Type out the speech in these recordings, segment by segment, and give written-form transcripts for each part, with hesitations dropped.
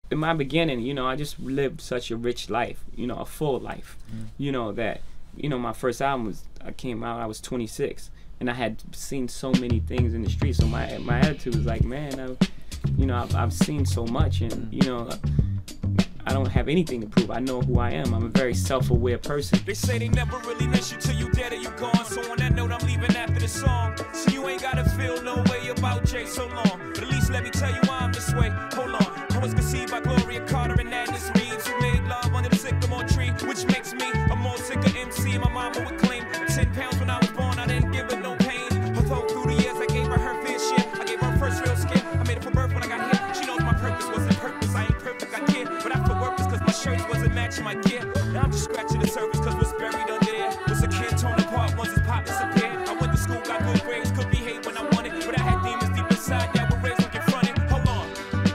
in my beginning, you know, I just lived such a rich life, you know, a full life. You know, that, you know, my first album came out, I was 26, and I had seen so many things in the street. So my attitude was like, man, I've seen so much, and you know, I don't have anything to prove. I know who I am. I'm a very self-aware person. They say they never really miss you till you dead or you gone. So on that note, I'm leaving after the song. So you ain't gotta feel no way about Jay so long. But at least let me tell you why I'm this way. Hold on. I was conceived by Gloria Carter and Agnes Reeves, who made love under the sycamore tree, which makes me a more sicker MC. My mama would claim 10 pounds when I was born. I didn't give her no pain. Although through the years I gave her her fair share. I gave her first real scare. I made it for birth when I got here. She knows my purpose wasn't purpose. I ain't perfect, I care. But I feel worthless cause my shirts wasn't matching my gear. Now I'm just scratching the surface cause what's buried under there was a kid torn apart once his pop disappeared. I went to school, got good grades, could behave when I wanted, but I had demons deep inside that were raised and confronted. Hold on.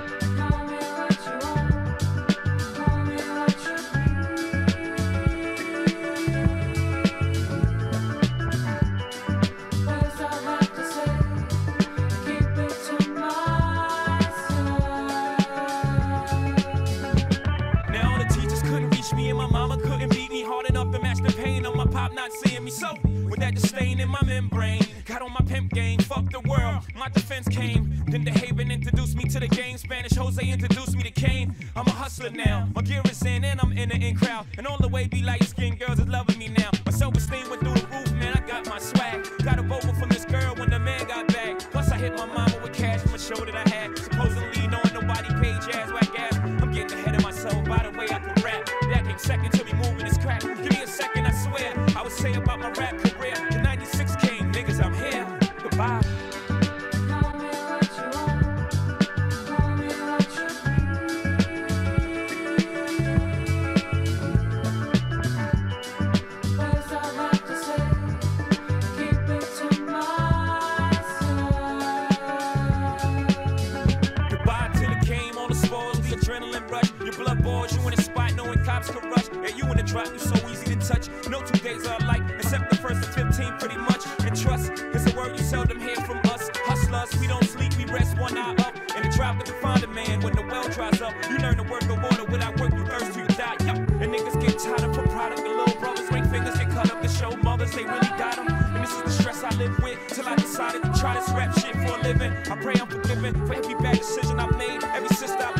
Me and my mama couldn't beat me hard enough to match the pain of my pop not seeing me. So with that disdain in my membrane, got on my pimp game, fuck the world, my defense came. Then the Haven introduced me to the game. Spanish Jose introduced me to Kane. I'm a hustler now, my gear is in and I'm in the in crowd. And all the way be light skinned girls is loving me now. My self-esteem went through the roof, man, I got my swag. Got a vocal from this girl when the man got back. Plus I hit my mama with cash from a show that I had. Supposedly knowing nobody paid jazz, whack ass. I'm getting ahead of myself, by the way I can rap. That came second to me moving this crap. Give me a second, I swear. I would say about my rap career. The 96 came, niggas, I'm here. Goodbye. Blood boils, you in a spot knowing cops can rush. Yeah, you in the drop, you so easy to touch. No 2 days are alike, except the first of 15 pretty much. And trust is a word you seldom hear from us. Hustlers, we don't sleep, we rest one eye up. And the drop can find a man when the well dries up. You learn to work the water, without work you thirst till you die. Yup. And niggas get tired of a product. The little brothers, ring fingers get cut up to show mothers they really got them. And this is the stress I live with till I decided to try this rap shit for a living. I pray I'm forgiven for every bad decision I've made, every sister I've